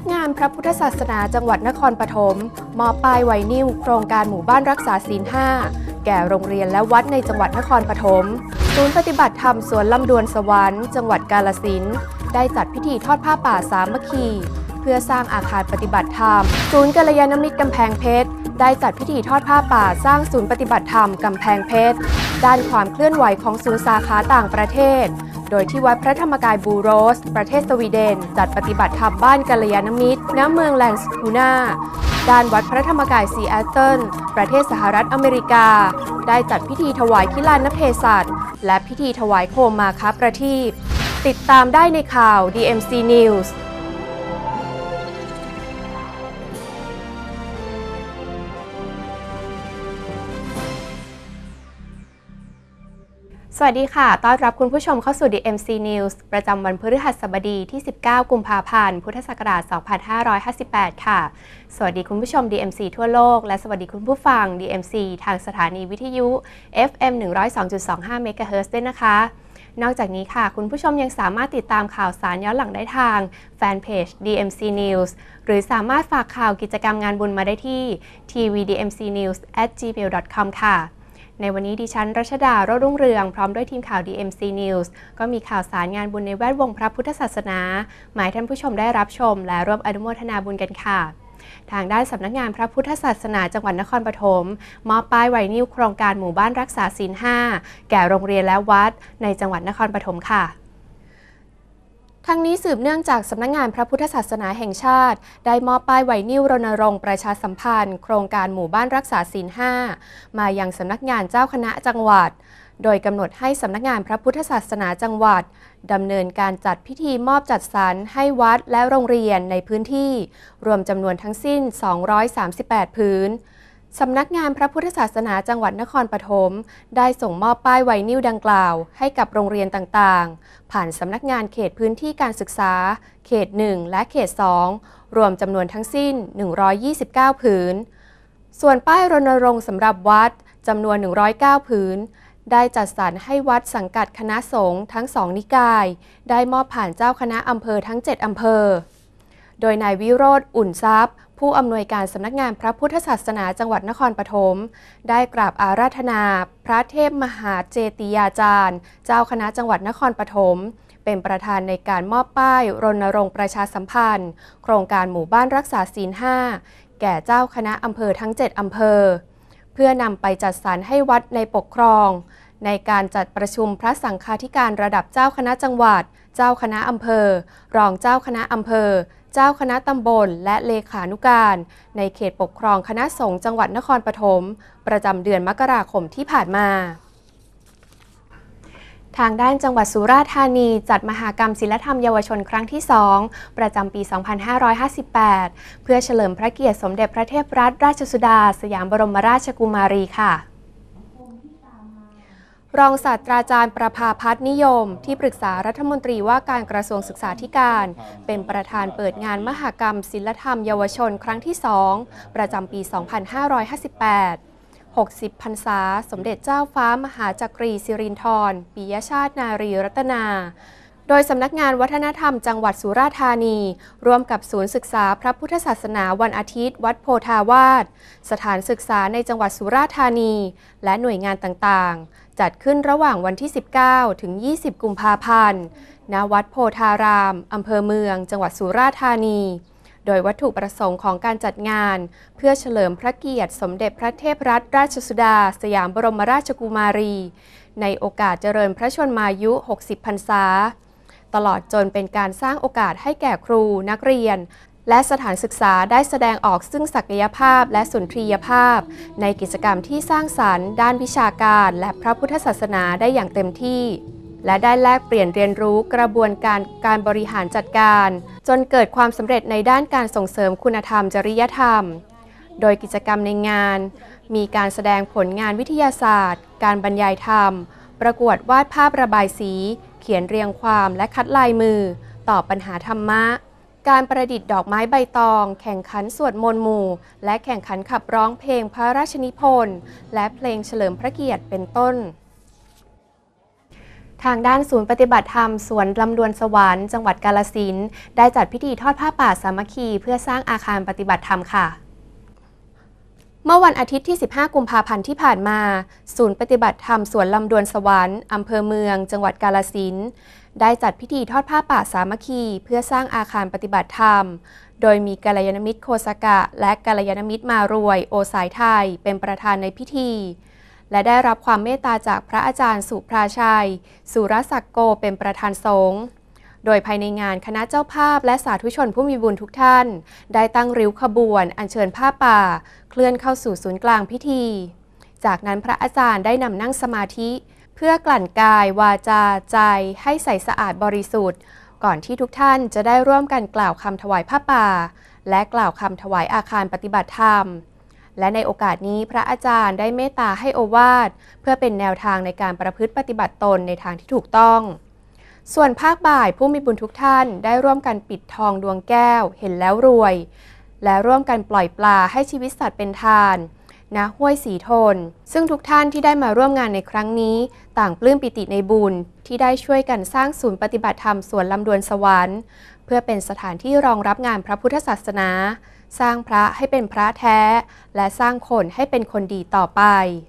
ำนักงานพระพุทธศาสนาจังหวัดนครปฐมมอบป้ายไวนิลโครงการหมู่บ้านรักษาศีล 5แก่โรงเรียนและวัดในจังหวัดนครปฐมศูนย์ปฏิบัติธรรมสวนลำดวนสวรรค์จังหวัดกาฬสินธุ์ได้จัดพิธีทอดผ้าป่าสามัคคีเพื่อสร้างอาคารปฏิบัติธรรมศูนย์กัลยาณมิตรกำแพงเพชรได้จัดพิธีทอดผ้าป่าสร้างศูนย์ปฏิบัติธรรมกำแพงเพชรด้านความเคลื่อนไหวของศูนย์สาขาต่างประเทศโดยที่วัดพระธรรมกายบูโรสประเทศสวีเดนจัดปฏิบัติธรรมบ้านกัลยาณมิตรณเมืองแลนสคูน่าด้านวัดพระธรรมกายซีแอตเทิลประเทศสหรัฐอเมริกาได้จัดพิธีถวายคิลานเพศัตและพิธีถวายโคมมาคประทีปติดตามได้ในข่าว DMC Newsสวัสดีค่ะต้อนรับคุณผู้ชมเข้าสู่ DMC News ประจำวันพฤหัสบดีที่ 19 กุมภาพันธ์ พุทธศักราช 2558 ค่ะ สวัสดีคุณผู้ชม DMC ทั่วโลกและสวัสดีคุณผู้ฟัง DMC ทางสถานีวิทยุ FM 102.25 MHz ด้วยนะคะ นอกจากนี้ค่ะคุณผู้ชมยังสามารถติดตามข่าวสารย้อนหลังได้ทางแฟนเพจ DMC News หรือสามารถฝากข่าวกิจกรรมงานบุญมาได้ที่ tvdmcnews@gmail.com ค่ะในวันนี้ดิฉันรัชดา โรจน์รุ่งเรืองพร้อมด้วยทีมข่าว DMC News ก็มีข่าวสารงานบุญในแวดวงพระพุทธศาสนาหมายท่านผู้ชมได้รับชมและร่วมอนุโมทนาบุญกันค่ะทางด้านสำนักงานพระพุทธศาสนาจังหวัดนครปฐมมอบป้ายไวนิลโครงการหมู่บ้านรักษาศีล 5แก่โรงเรียนและวัดในจังหวัดนครปฐมค่ะทั้งนี้สืบเนื่องจากสำนักงานพระพุทธศาสนาแห่งชาติได้มอบป้ายไวนิลรณรงค์ประชาสัมพันธ์โครงการหมู่บ้านรักษาศีล 5มายังสำนักงานเจ้าคณะจังหวัดโดยกำหนดให้สำนักงานพระพุทธศาสนาจังหวัดดำเนินการจัดพิธีมอบจัดสรรให้วัดและโรงเรียนในพื้นที่รวมจำนวนทั้งสิ้น238พื้นสำนักงานพระพุทธศาสนาจังหวัดนครปฐมได้ส่งมอบป้ายไวนิลดังกล่าวให้กับโรงเรียนต่างๆผ่านสำนักงานเขตพื้นที่การศึกษาเขต 1 และเขต 2รวมจำนวนทั้งสิ้น129ผืนส่วนป้ายรณรงค์สำหรับวัดจำนวน109ผืนได้จัดสรรให้วัดสังกัดคณะสงฆ์ทั้ง2นิกายได้มอบผ่านเจ้าคณะอำเภอทั้ง7อำเภอโดยนายวิโรจน์อุ่นทรัพย์ผู้อำนวยการสำนักงานพระพุทธศาสนาจังหวัดนครปฐมได้กราบอาราธนาพระเทพมหาเจติยาจารย์เจ้าคณะจังหวัดนครปฐมเป็นประธานในการมอบป้ายรณรงค์ประชาสัมพันธ์โครงการหมู่บ้านรักษาศีล 5แก่เจ้าคณะอำเภอทั้ง7อำเภอเพื่อนำไปจัดสรรให้วัดในปกครองในการจัดประชุมพระสังฆาธิการระดับเจ้าคณะจังหวัดเจ้าคณะอำเภอรองเจ้าคณะอำเภอเจ้าคณะตำบลและเลขานุการในเขตปกครองคณะสงฆ์จังหวัดนครปฐมประจำเดือนมกราคมที่ผ่านมาทางด้านจังหวัดสุราษฎร์ธานีจัดมหกรรมศิลธรรมเยาวชนครั้งที่ 2ประจำปี 2558เพื่อเฉลิมพระเกียรติสมเด็จพระเทพรัตนราชสุดาสยามบรมราชกุมารีค่ะรองศาสตราจารย์ประภาพัฒน์นิยมที่ปรึกษารัฐมนตรีว่าการกระทรวงศึกษาธิการเป็นประธานเปิดงานมหกรรมศิลธรรมเยาวชนครั้งที่ 2ประจำปี 2558 60 พรรษาสมเด็จเจ้าฟ้ามหาจักรีสิรินธรปิยชาตินารีรัตนาโดยสำนักงานวัฒนธรรมจังหวัดสุราษฎร์ธานีร่วมกับศูนย์ศึกษาพระพุทธศาสนาวันอาทิตย์วัดโพธาวาสสถานศึกษาในจังหวัดสุราษฎร์ธานีและหน่วยงานต่างๆจัดขึ้นระหว่างวันที่ 19 ถึง 20 กุมภาพันธ์ณ วัดโพธารามอำเภอเมืองจังหวัดสุราษฎร์ธานีโดยวัตถุประสงค์ของการจัดงานเพื่อเฉลิมพระเกียรติสมเด็จพระเทพรัตนราชสุดาสยามบรมราชกุมารีในโอกาสเจริญพระชนมายุ 60 พรรษาตลอดจนเป็นการสร้างโอกาสให้แก่ครูนักเรียนและสถานศึกษาได้แสดงออกซึ่งศักยภาพและสุนทรียภาพในกิจกรรมที่สร้างสรรค์ด้านวิชาการและพระพุทธศาสนาได้อย่างเต็มที่และได้แลกเปลี่ยนเรียนรู้กระบวนการบริหารจัดการจนเกิดความสำเร็จในด้านการส่งเสริมคุณธรรมจริยธรรมโดยกิจกรรมในงานมีการแสดงผลงานวิทยาศาสตร์การบรรยายธรรมประกวดวาดภาพระบายสีเขียนเรียงความและคัดลายมือตอบปัญหาธรรมะการประดิษฐ์ดอกไม้ใบตองแข่งขันสวดมนต์หมู่และแข่งขันขับร้องเพลงพระราชนิพนธ์และเพลงเฉลิมพระเกียรติเป็นต้นทางด้านศูนย์ปฏิบัติธรรมสวนลำดวนสวรรค์จังหวัดกาฬสินธุ์ได้จัดพิธีทอดผ้าป่าสามัคคีเพื่อสร้างอาคารปฏิบัติธรรมค่ะเมื่อวันอาทิตย์ที่ 15 กุมภาพันธ์ที่ผ่านมาศูนย์ปฏิบัติธรรมสวนลำดวนสวรรค์อำเภอเมืองจังหวัดกาฬสินธุ์ได้จัดพิธีทอดผ้าป่าสามัคคีเพื่อสร้างอาคารปฏิบัติธรรมโดยมีกัลยาณมิตรโคสกะและกัลยาณมิตรมารวยโอสายไทยเป็นประธานในพิธีและได้รับความเมตตาจากพระอาจารย์สุภราชัยสุรศักดิ์โกเป็นประธานสงฆ์โดยภายในงานคณะเจ้าภาพและสาธุชนผู้มีบุญทุกท่านได้ตั้งริ้วขบวนอัญเชิญผ้าป่าเคลื่อนเข้าสู่ศูนย์กลางพิธีจากนั้นพระอาจารย์ได้นำนั่งสมาธิเพื่อกลั่นกายวาจาใจให้ใสสะอาดบริสุทธิ์ก่อนที่ทุกท่านจะได้ร่วมกันกล่าวคำถวายผ้าป่าและกล่าวคำถวายอาคารปฏิบัติธรรมและในโอกาสนี้พระอาจารย์ได้เมตตาให้โอวาทเพื่อเป็นแนวทางในการประพฤติปฏิบัติตนในทางที่ถูกต้องส่วนภาคบ่ายผู้มีบุญทุกท่านได้ร่วมกันปิดทองดวงแก้วเห็นแล้วรวยและร่วมกันปล่อยปลาให้ชีวิตสัตว์เป็นทานณห้วยสีทนซึ่งทุกท่านที่ได้มาร่วมงานในครั้งนี้ต่างปลื้มปิติในบุญที่ได้ช่วยกันสร้างศูนย์ปฏิบัติธรรมสวนลำดวนสวรรค์เพื่อเป็นสถานที่รองรับงานพระพุทธศาสนาสร้างพระให้เป็นพระแท้และสร้างคนให้เป็นคนดีต่อไป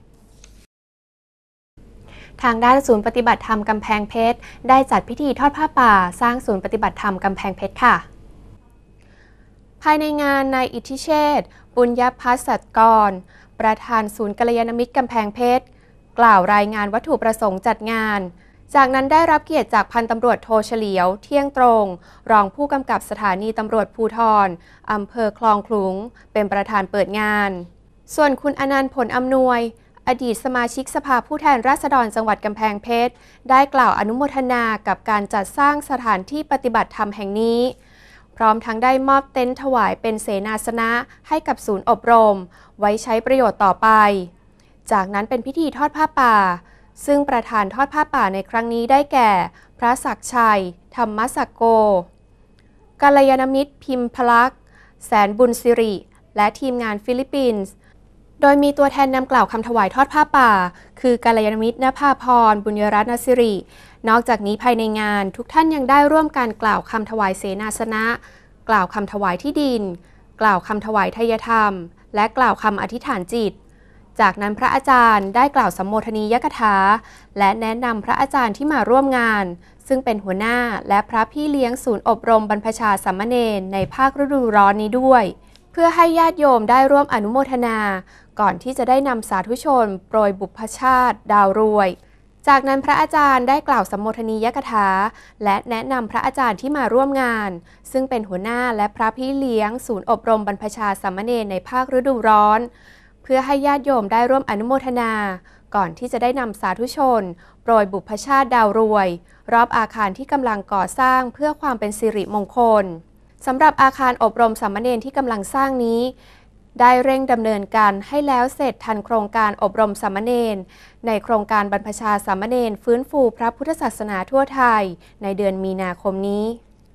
ทางด้านศูนย์ปฏิบัติธรรมกำแพงเพชรได้จัดพิธีทอดผ้าป่าสร้างศูนย์ปฏิบัติธรรมกำแพงเพชรค่ะภายในงานนายอิทธิเชษฐ์บุญยภัสสกรประธานศูนย์กัลยาณมิตรกำแพงเพชรกล่าวรายงานวัตถุประสงค์จัดงานจากนั้นได้รับเกียรติจากพันตำรวจโทเฉลียวเที่ยงตรงรองผู้กำกับสถานีตำรวจภูธรอำเภอคลองขลุงเป็นประธานเปิดงานส่วนคุณอนันต์ผลอำนวยอดีตสมาชิกสภาผู้แทนราษฎรจังหวัดกำแพงเพชรได้กล่าวอนุโมทนากับการจัดสร้างสถานที่ปฏิบัติธรรมแห่งนี้พร้อมทั้งได้มอบเต็นท์ถวายเป็นเสนาสนะให้กับศูนย์อบรมไว้ใช้ประโยชน์ต่อไปจากนั้นเป็นพิธีทอดผ้าป่าซึ่งประธานทอดผ้าป่าในครั้งนี้ได้แก่พระศักดิ์ชัยธรรมศักโกกัลยาณมิตรพิมพลักษณ์แสนบุญสิริและทีมงานฟิลิปปินส์โดยมีตัวแทนนำกล่าวคำถวายทอดผ้าป่าคือกัลยาณมิตรณภาพรบุญยรัตนสิรินอกจากนี้ภายในงานทุกท่านยังได้ร่วมกันกล่าวคำถวายเสนาสนะกล่าวคำถวายที่ดินกล่าวคำถวายทายธรรมและกล่าวคำอธิษฐานจิตจากนั้นพระอาจารย์ได้กล่าวสัมโมทนียกถาและแนะนำพระอาจารย์ที่มาร่วมงานซึ่งเป็นหัวหน้าและพระพี่เลี้ยงศูนย์อบรมบรรพชาสามเณรในภาคฤดูร้อนนี้ด้วยเพื่อให้ญาติโยมได้ร่วมอนุโมทนาก่อนที่จะได้นำสาธุชนโปรยบุพชาติดาวรวยจากนั้นพระอาจารย์ได้กล่าวสัมโมทนียกถาและแนะนำพระอาจารย์ที่มาร่วมงานซึ่งเป็นหัวหน้าและพระพี่เลี้ยงศูนย์อบรมบรรพชาสามเณรในภาคฤดูร้อนเพื่อให้ญาติโยมได้ร่วมอนุโมทนาก่อนที่จะได้นำสาธุชนโปรยบุพชาติดาวรวยรอบอาคารที่กำลังก่อสร้างเพื่อความเป็นสิริมงคลสำหรับอาคารอบรมสามเณรที่กำลังสร้างนี้ได้เร่งดำเนินการให้แล้วเสร็จทันโครงการอบรมสามเณรในโครงการบรรพชาสามเณรฟื้นฟูพระพุทธศาสนาทั่วไทยในเดือนมีนาคมนี้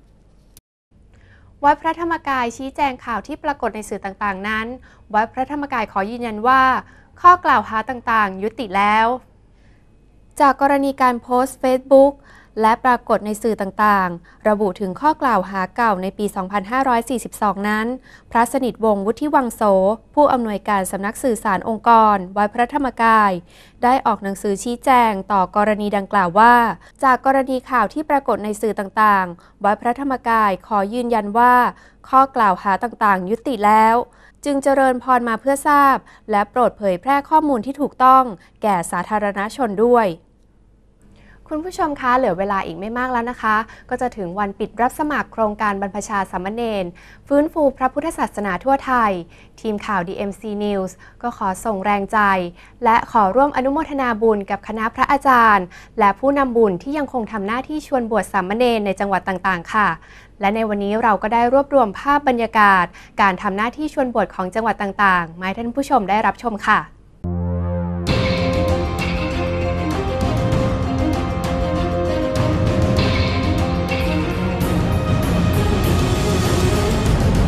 วัดพระธรรมกายชี้แจงข่าวที่ปรากฏในสื่อต่างๆนั้นวัดพระธรรมกายขอยืนยันว่าข้อกล่าวหาต่างๆยุติแล้วจากกรณีการโพสต์ Facebook และปรากฏในสื่อต่างๆระบุถึงข้อกล่าวหาเก่าในปี 2542 นั้นพระสนิทวงศ์วุฒิวังโสผู้อำนวยการสำนักสื่อสารองค์กรวัดพระธรรมกายได้ออกหนังสือชี้แจงต่อกรณีดังกล่าวว่าจากกรณีข่าวที่ปรากฏในสื่อต่างๆวัดพระธรรมกายขอยืนยันว่าข้อกล่าวหาต่างๆยุติแล้วจึงเจริญพรมาเพื่อทราบและโปรดเผยแพร่ข้อมูลที่ถูกต้องแก่สาธารณชนด้วยคุณผู้ชมคะเหลือเวลาอีกไม่มากแล้วนะคะก็จะถึงวันปิดรับสมัครโครงการบรรพชาสามเณรฟื้นฟูพระพุทธศาสนาทั่วไทยทีมข่าว DMC News ก็ขอส่งแรงใจและขอร่วมอนุโมทนาบุญกับคณะพระอาจารย์และผู้นำบุญที่ยังคงทำหน้าที่ชวนบวชสามเณรในจังหวัดต่างๆค่ะและในวันนี้เราก็ได้รวบรวมภาพบรรยากาศการทำหน้าที่ชวนบวชของจังหวัดต่างๆมาให้ท่านผู้ชมได้รับชมค่ะ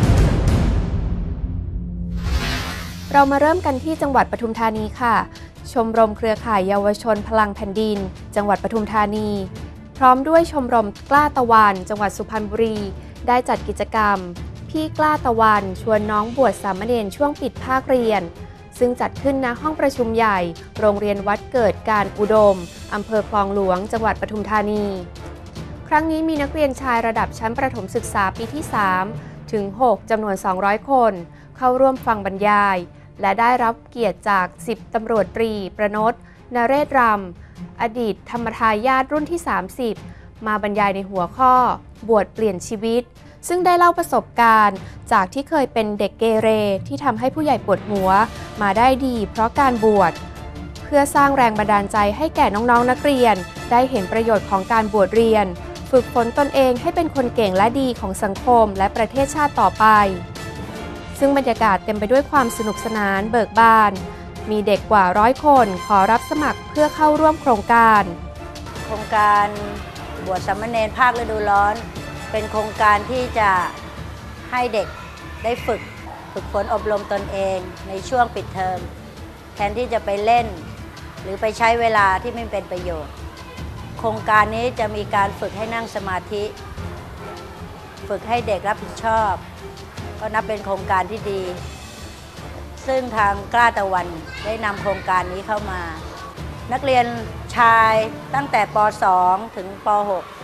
เรามาเริ่มกันที่จังหวัดปทุมธานีค่ะชมรมเครือข่ายเยาวชนพลังแผ่นดินจังหวัดปทุมธานีพร้อมด้วยชมรมกล้าตะวันจังหวัดสุพรรณบุรีได้จัดกิจกรรมพี่กล้าตะวันชวนน้องบวชสามเณรช่วงปิดภาคเรียนซึ่งจัดขึ้นณห้องประชุมใหญ่โรงเรียนวัดเกิดการอุดมอำเภอคลองหลวงจังหวัดปทุมธานีครั้งนี้มีนักเรียนชายระดับชั้นประถมศึกษาปีที่3ถึง6จำนวน200คนเข้าร่วมฟังบรรยายและได้รับเกียรติจาก10ตำรวจตรีประนตนเรศรำอดีตธรรมทายาทรุ่นที่30มาบรรยายในหัวข้อบวชเปลี่ยนชีวิตซึ่งได้เล่าประสบการณ์จากที่เคยเป็นเด็กเกเรที่ทำให้ผู้ใหญ่ปวดหัวมาได้ดีเพราะการบวชเพื่อสร้างแรงบันดาลใจให้แก่น้องๆนักเรียนได้เห็นประโยชน์ของการบวชเรียนฝึกฝนตนเองให้เป็นคนเก่งและดีของสังคมและประเทศชาติต่อไปซึ่งบรรยากาศเต็มไปด้วยความสนุกสนานเบิกบานมีเด็กกว่า100คนขอรับสมัครเพื่อเข้าร่วมโครงการบวชสามเณรภาคฤดูร้อนเป็นโครงการที่จะให้เด็กได้ฝึกฝนอบรมตนเองในช่วงปิดเทอมแทนที่จะไปเล่นหรือไปใช้เวลาที่ไม่เป็นประโยชน์โครงการนี้จะมีการฝึกให้นั่งสมาธิฝึกให้เด็กรับผิดชอบก็นับเป็นโครงการที่ดีซึ่งทางกล้าตะวันได้นำโครงการนี้เข้ามานักเรียนชายตั้งแต่ป .2 ถึงป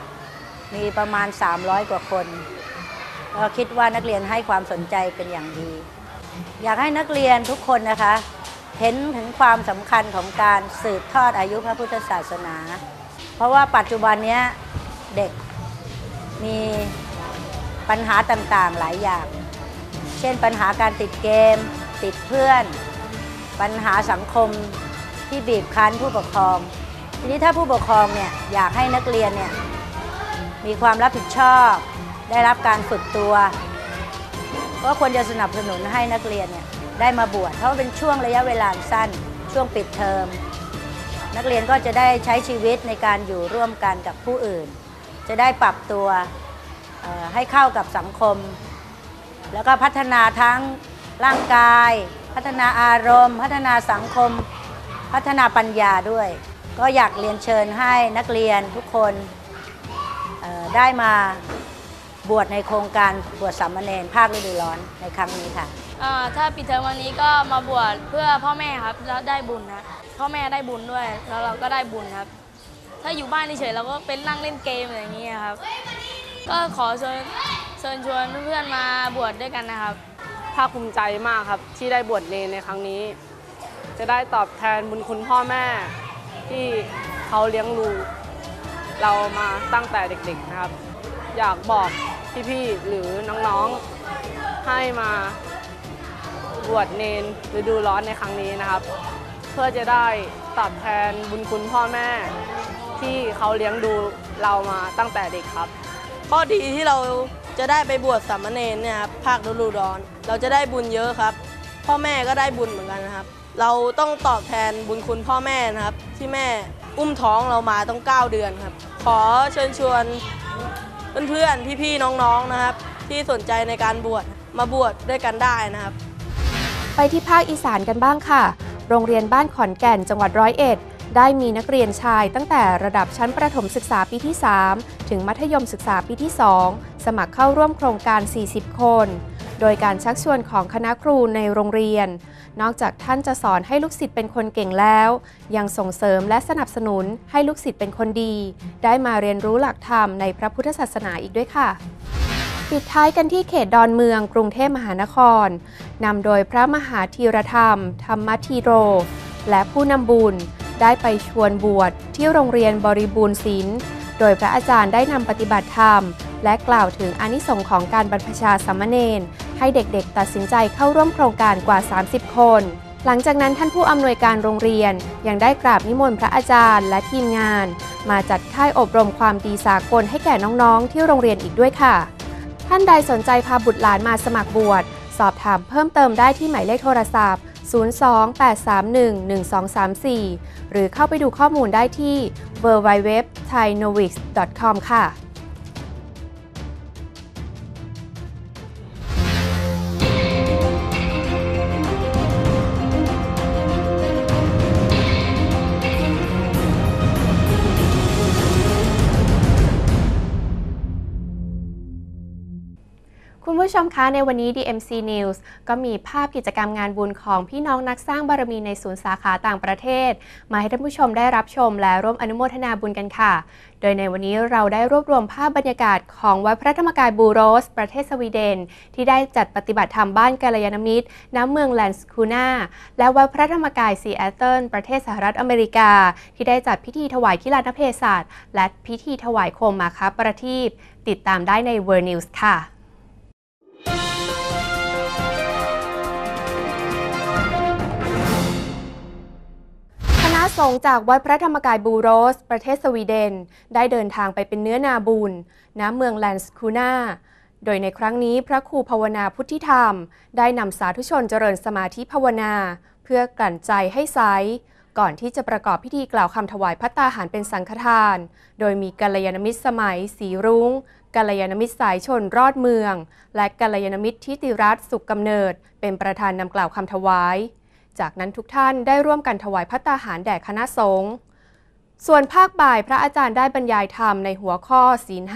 .6 มีประมาณ300กว่าคนก็คิดว่านักเรียนให้ความสนใจเป็นอย่างดีอยากให้นักเรียนทุกคนนะคะเห็นถึงความสำคัญของการสืบทอดอายุพระพุทธศาสนาเพราะว่าปัจจุบันนี้เด็กมีปัญหาต่างๆหลายอย่างเช่นปัญหาการติดเกมติดเพื่อนปัญหาสังคมที่บีบคั้นผู้ปกครองทีนี้ถ้าผู้ปกครองเนี่ยอยากให้นักเรียนเนี่ยมีความรับผิดชอบได้รับการฝึกตัวก็ควรจะสนับสนุนให้นักเรียนเนี่ยได้มาบวชเพราะเป็นช่วงระยะเวลาสั้นช่วงปิดเทอมนักเรียนก็จะได้ใช้ชีวิตในการอยู่ร่วมกันกับผู้อื่นจะได้ปรับตัวให้เข้ากับสังคมแล้วก็พัฒนาทั้งร่างกายพัฒนาอารมณ์พัฒนาสังคมพัฒนาปัญญาด้วยก็อยากเรียนเชิญให้นักเรียนทุกคนได้มาบวชในโครงการบวชสามเณรภาคฤดูร้อนในครั้งนี้ค่ะถ้าปิดเทอมวันนี้ก็มาบวชเพื่อพ่อแม่ครับแล้วได้บุญนะพ่อแม่ได้บุญด้วยแล้วเราก็ได้บุญครับถ้าอยู่บ้านเฉยๆเราก็เป็นนั่งเล่นเกมอะไรอย่างเงี้ยครับก็ขอเชิญชวนเพื่อนๆมาบวชด้วยกันนะครับภาคภูมิใจมากครับที่ได้บวชเนรในครั้งนี้จะได้ตอบแทนบุญคุณพ่อแม่ที่เขาเลี้ยงดูเรามาตั้งแต่เด็กๆนะครับอยากบอกพี่ๆหรือน้องๆให้มาบวชเนรฤดูร้อนในครั้งนี้นะครับเพื่อจะได้ตอบแทนบุญคุณพ่อแม่ที่เขาเลี้ยงดูเรามาตั้งแต่เด็กครับข้อดีที่เราจะได้ไปบวชสามเณรเนี่ยครับภาคฤดูร้อนเราจะได้บุญเยอะครับพ่อแม่ก็ได้บุญเหมือนกันนะครับเราต้องตอบแทนบุญคุณพ่อแม่นะครับที่แม่อุ้มท้องเรามาต้อง9 เดือนครับขอเชิญชวนเพื่อนๆพี่ๆน้องๆนะครับที่สนใจในการบวชมาบวชด้วยกันได้นะครับไปที่ภาคอีสานกันบ้างค่ะโรงเรียนบ้านขอนแก่นจังหวัด101ได้มีนักเรียนชายตั้งแต่ระดับชั้นประถมศึกษาปีที่3ถึงมัธยมศึกษาปีที่2สมัครเข้าร่วมโครงการ40คนโดยการชักชวนของคณะครูในโรงเรียนนอกจากท่านจะสอนให้ลูกศิษย์เป็นคนเก่งแล้วยังส่งเสริมและสนับสนุนให้ลูกศิษย์เป็นคนดีได้มาเรียนรู้หลักธรรมในพระพุทธศาสนาอีกด้วยค่ะปิดท้ายกันที่เขตดอนเมืองกรุงเทพมหานครนำโดยพระมหาธีรธรรมธรรมธีโรและผู้นำบุญได้ไปชวนบวชที่โรงเรียนบริบูรณ์ศิลป์โดยพระอาจารย์ได้นำปฏิบัติธรรมและกล่าวถึงอานิสงส์ของการบรรพชาสามเณรให้เด็กๆตัดสินใจเข้าร่วมโครงการกว่า30คนหลังจากนั้นท่านผู้อำนวยการโรงเรียนยังได้กราบนิมนต์พระอาจารย์และทีมงานมาจัดค่ายอบรมความดีสากลให้แก่น้องๆที่โรงเรียนอีกด้วยค่ะท่านใดสนใจพาบุตรหลานมาสมัครบวชสอบถามเพิ่มเติมได้ที่หมายเลขโทรศัพท์028311234หรือเข้าไปดูข้อมูลได้ที่ www.thainovix.com ค่ะผู้ชมคะในวันนี้ DMC News ก็มีภาพกิจกรรมงานบุญของพี่น้องนักสร้างบารมีในศูนย์สาขาต่างประเทศมาให้ท่านผู้ชมได้รับชมและร่วมอนุโมทนาบุญกันค่ะโดยในวันนี้เราได้รวบรวมภาพบรรยากาศของวัดพระธรรมกายบูโรสประเทศสวีเดนที่ได้จัดปฏิบัติธรรมบ้านกัลยาณมิตรณเมืองแลนสคูน่าและวัดพระธรรมกายซีแอตเทิลประเทศสหรัฐอเมริกาที่ได้จัดพิธีถวายขิฬานเพศสัตว์และพิธีถวายโคมมาคประทีปติดตามได้ใน World News ค่ะสงฆ์จากวัดพระธรรมกายบูโรสประเทศสวีเดนได้เดินทางไปเป็นเนื้อนาบุญณเมืองแลนสคูน่าโดยในครั้งนี้พระครูภาวนาพุทธิธรรมได้นำสาธุชนเจริญสมาธิภาวนาเพื่อกลั่นใจให้ใสก่อนที่จะประกอบพิธีกล่าวคำถวายภัตตาหารเป็นสังฆทานโดยมีกัลยาณมิตรสมัยสีรุ้งกัลยาณมิตรสายชนรอดเมืองและกัลยาณมิตรทิติรัตน์สุขกำเนิดเป็นประธานนำกล่าวคำถวายจากนั้นทุกท่านได้ร่วมกันถวายภัตตาหารแด่คณะสงฆ์ส่วนภาคบ่ายพระอาจารย์ได้บรรยายธรรมในหัวข้อศีล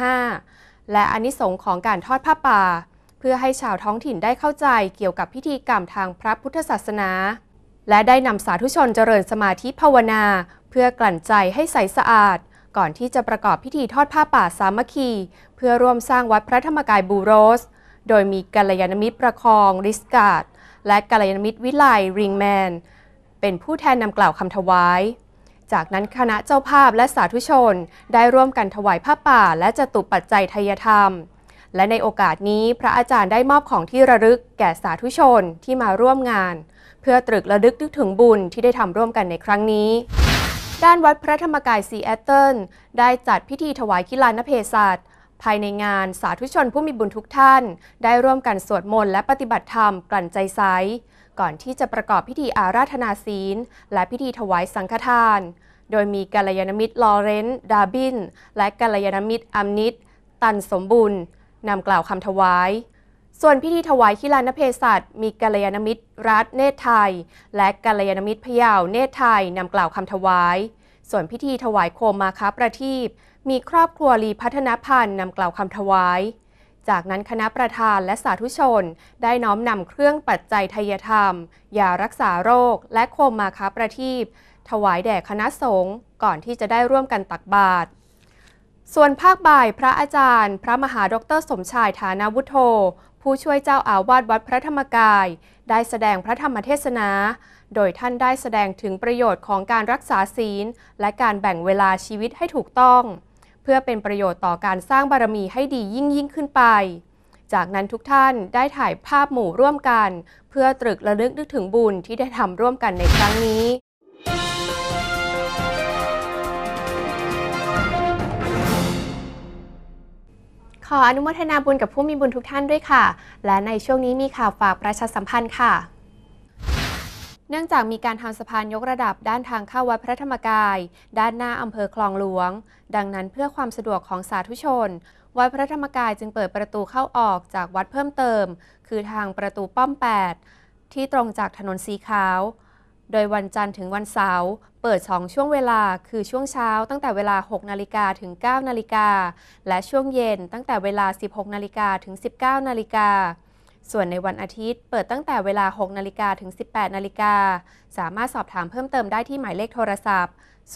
5และอานิสงส์ของการทอดผ้าป่าเพื่อให้ชาวท้องถิ่นได้เข้าใจเกี่ยวกับพิธีกรรมทางพระพุทธศาสนาและได้นำสาธุชนเจริญสมาธิภาวนาเพื่อกลั่นใจให้ใสสะอาดก่อนที่จะประกอบพิธีทอดผ้าป่าสามัคคีเพื่อร่วมสร้างวัดพระธรรมกายบูโรสโดยมีกัลยาณมิตรประคองริสการ์ดและกัลยาณมิตรวิไลริงแมนเป็นผู้แทนนำกล่าวคำถวายจากนั้นคณะเจ้าภาพและสาธุชนได้ร่วมกันถวายผ้าป่าและจตุปัจจัยไทยธรรมและในโอกาสนี้พระอาจารย์ได้มอบของที่ระลึกแก่สาธุชนที่มาร่วมงานเพื่อตรึกระลึกนึกถึงบุญที่ได้ทำร่วมกันในครั้งนี้ด้านวัดพระธรรมกายซีแอตเทิลได้จัดพิธีถวายขิฬานเพศสัตว์ภายในงานสาธุชนผู้มีบุญทุกท่านได้ร่วมกันสวดมนต์และปฏิบัติธรรมกลั่นใจใสก่อนที่จะประกอบพิธีอาราธนาศีลและพิธีถวายสังฆทานโดยมีกัลยาณมิตรลอเรนซ์ดาบินและกัลยาณมิตรอัมนิตตันสมบุญนำกล่าวคำถวายส่วนพิธีถวายขิฬานเพศสัตว์มีกัลยาณมิตรรัฐเนตรไทยและกัลยาณมิตรพะเยาเนตรไทยนำกล่าวคำถวายส่วนพิธีถวายโคมมาคประทีปมีครอบครัวลีพัฒนพันธ์นำกล่าวคำถวายจากนั้นคณะประธานและสาธุชนได้น้อมนำเครื่องปัจจัยไทยธรรมยารักษาโรคและโคมมาคประทีปถวายแด่คณะสงฆ์ก่อนที่จะได้ร่วมกันตักบาตรส่วนภาคบ่ายพระอาจารย์พระมหาดรสมชายฐานาวุฒโธผู้ช่วยเจ้าอาวาสวัดพระธรรมกายได้แสดงพระธรรมเทศนาโดยท่านได้แสดงถึงประโยชน์ของการรักษาศีลและการแบ่งเวลาชีวิตให้ถูกต้องเพื่อเป็นประโยชน์ต่อการสร้างบารมีให้ดียิ่งขึ้นไปจากนั้นทุกท่านได้ถ่ายภาพหมู่ร่วมกันเพื่อตรึกระลึกนึกถึงบุญที่ได้ทำร่วมกันในครั้งนี้ขออนุโมทนาบุญกับผู้มีบุญทุกท่านด้วยค่ะและในช่วงนี้มีข่าวฝากประชาสัมพันธ์ค่ะเนื่องจากมีการทำสะพานยกระดับด้านทางเข้าวัดพระธรรมกายด้านหน้าอำเภอคลองหลวงดังนั้นเพื่อความสะดวกของสาธุชนวัดพระธรรมกายจึงเปิดประตูเข้าออกจากวัดเพิ่มเติมคือทางประตูป้อม 8ที่ตรงจากถนนสีขาวโดยวันจันทร์ถึงวันเสาร์เปิด2ช่วงเวลาคือช่วงเช้าตั้งแต่เวลา 6 นาฬิกาถึง 9 นาฬิกาและช่วงเย็นตั้งแต่เวลา 16 นาฬิกาถึง 19 นาฬิกาส่วนในวันอาทิตย์เปิดตั้งแต่เวลา 6 นาฬิกาถึง 18 นาฬิกาสามารถสอบถามเพิ่มเติมได้ที่หมายเลขโทรศัพท์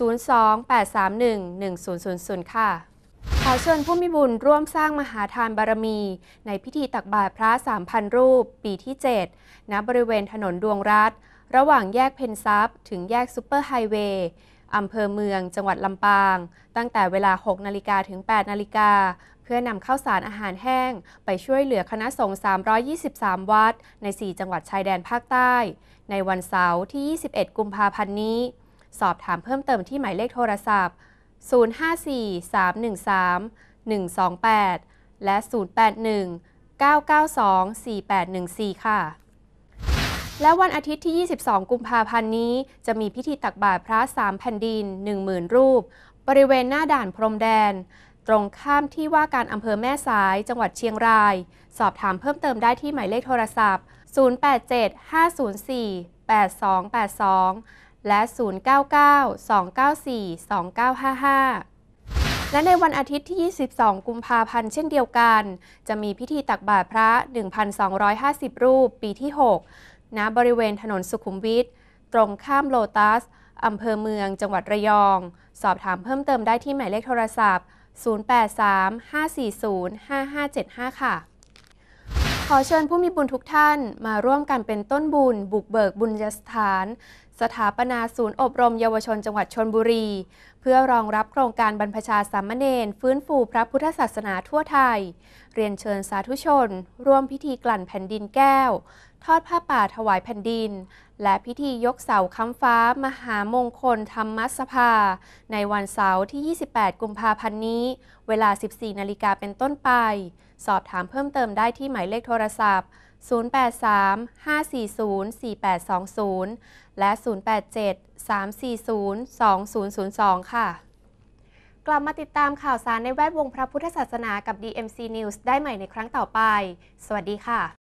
028311000 ค่ะขอเชิญผู้มีบุญร่วมสร้างมหาทานบารมีในพิธีตักบาตรพระ 3,000 รูปปีที่ 7 ณ บริเวณถนนดวงรัตน์ระหว่างแยกเพนซับถึงแยกซุปเปอร์ไฮเวย์อำเภอเมืองจังหวัดลำปางตั้งแต่เวลา 6 นาฬิกาถึง 8 นาฬิกาเพื่อนำข้าวสารอาหารแห้งไปช่วยเหลือคณะสงฆ์323 วัดใน 4 จังหวัดชายแดนภาคใต้ในวันเสาร์ที่ 21 กุมภาพันธ์นี้สอบถามเพิ่มเติมที่หมายเลขโทรศัพท์ 054-313-128 และ 081-992-4814 ค่ะและวันอาทิตย์ที่ 22 กุมภาพันธ์นี้จะมีพิธีตักบาตรพระ3 แผ่นดิน 10,000 รูปบริเวณหน้าด่านพรมแดนตรงข้ามที่ว่าการอำเภอแม่สายจังหวัดเชียงรายสอบถามเพิ่มเติมได้ที่หมายเลขโทรศัพท์ 087-504-8282 และ 099-294-2955 และในวันอาทิตย์ที่ 22 กุมภาพันธ์เช่นเดียวกันจะมีพิธีตักบาตรพระ 1,250 รูปปีที่ 6 ณ บริเวณถนนสุขุมวิทตรงข้ามโลตัสอำเภอเมืองจังหวัดระยองสอบถามเพิ่มเติมได้ที่หมายเลขโทรศัพท์ 083-540-5575 ค่ะ ขอเชิญผู้มีบุญทุกท่านมาร่วมกันเป็นต้นบุญบุกเบิกบุญญสถานสถาปนาศูนย์อบรมเยาวชนจังหวัดชลบุรีเพื่อรองรับโครงการบรรพชาสามเณรฟื้นฟูพระพุทธศาสนาทั่วไทยเรียนเชิญสาธุชนร่วมพิธีกลั่นแผ่นดินแก้วทอดผ้าป่าถวายแผ่นดินและพิธียกเสาค้ำฟ้ามหามงคลธรรมสภาในวันเสาร์ที่ 28 กุมภาพันธ์นี้เวลา 14 นาฬิกาเป็นต้นไปสอบถามเพิ่มเติมได้ที่หมายเลขโทรศัพท์ 083-540-4820 และ 087-340-2002 ค่ะ กลับมาติดตามข่าวสารในแวดวงพระพุทธศาสนากับ DMC News ได้ใหม่ในครั้งต่อไป สวัสดีค่ะ